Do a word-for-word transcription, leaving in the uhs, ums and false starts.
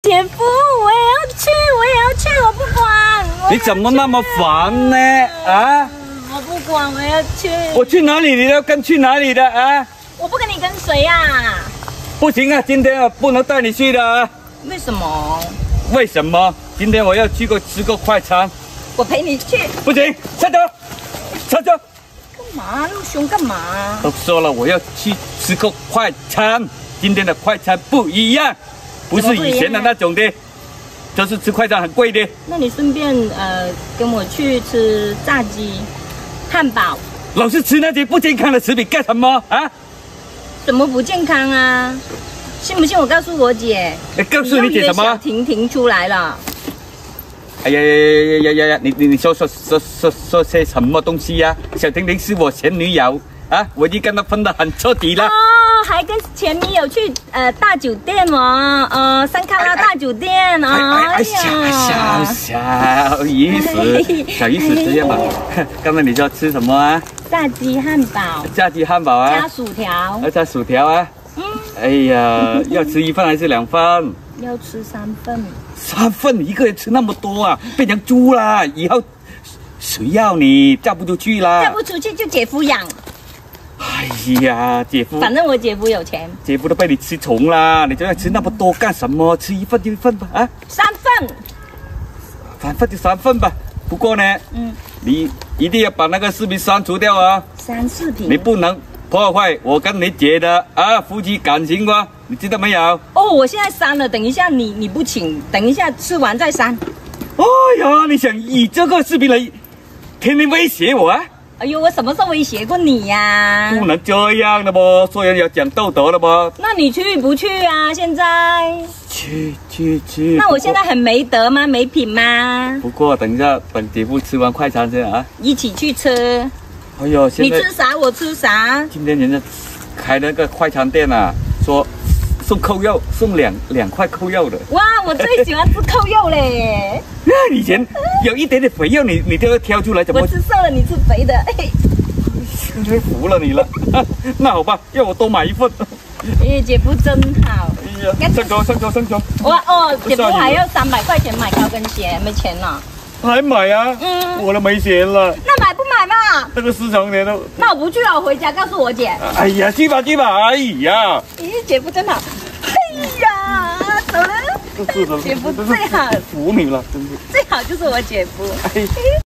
姐夫，我也要去，我也要去，我不管。 你怎么那么烦呢？啊！ 我不管，我要去。 我去哪里，你要跟去哪里的啊？ 我不跟你跟谁呀、啊？ 不行啊，今天啊不能带你去的啊。 为什么？ 为什么？今天我要去个吃个快餐。 我陪你去。 不行，下走，下走。 干嘛那么凶？干嘛？ 都说了，我要去吃个快餐。今天的快餐不一样。不是以前的那种的，就是吃快餐很贵的。 那你顺便呃跟我去吃炸鸡、汉堡。 老是吃那些不健康的食品干什么啊？ 怎么不健康啊？信不信我告诉我姐？ 你告诉你姐什么？ 小婷婷出来了。 哎呀呀呀呀呀呀！你你你说说说说说些什么东西呀、啊？小婷婷是我前女友啊，我已经跟她分得很彻底了。 哦，还跟前女友去呃大酒店哦，呃三卡拉大酒店哦。 哎哎小小小意思，小意思这样吧。刚才你说吃什么啊？ 炸鸡汉堡。 炸鸡汉堡啊。 加薯条。 要加薯条啊。嗯。哎呀，要吃一份还是两份？ 要吃三份。 三份，一个人吃那么多啊，变成猪啦！以后谁要你嫁不出去啦？ 嫁不出去就姐夫养。 哎呀，姐夫， 反正我姐夫有钱。 姐夫都被你吃虫啦！你这样吃那么多干什么？吃一份就一份吧，啊？ 三份。 三份就三份吧。不过呢，嗯，你一定要把那个视频删除掉啊！ 删视频。 你不能破坏我跟你姐的啊夫妻感情吧？你知道没有？ 哦，我现在删了，等一下你你不请，等一下吃完再删。 哎呀，你想以这个视频来天天威胁我啊？ 哎呦，我什么时候威胁过你呀、啊？ 不能这样的不，做人要讲道德的不？ 那你去不去啊？现在？ 去去去。 那我现在很没德吗？没品吗？ 不过等一下，等姐夫吃完快餐先啊。一起去吃。 哎呦，现在你吃啥？我吃啥？ 今天人家开那个快餐店啊，说送扣肉，送两两块扣肉的。 哇，我最喜欢吃扣肉嘞！ 以前有一点点肥肉，你你都要挑出来，怎么？ 我吃瘦了，你吃肥的。 真服了你了。那好吧，要我多买一份。 哎，姐夫真好。 哎呀，上桌上桌上桌。 哇哦，姐夫还要三百块钱买高跟鞋，没钱了。 还买啊？嗯，我都没钱了。 那买不买嘛？ 这个市场点都…… 那我不去了，我回家告诉我姐。 哎呀，去吧去吧，哎呀！ 咦，姐夫真好。哎呀，走了。 是的， 姐夫最好。 服你了，真是。 最好就是我姐夫。哎。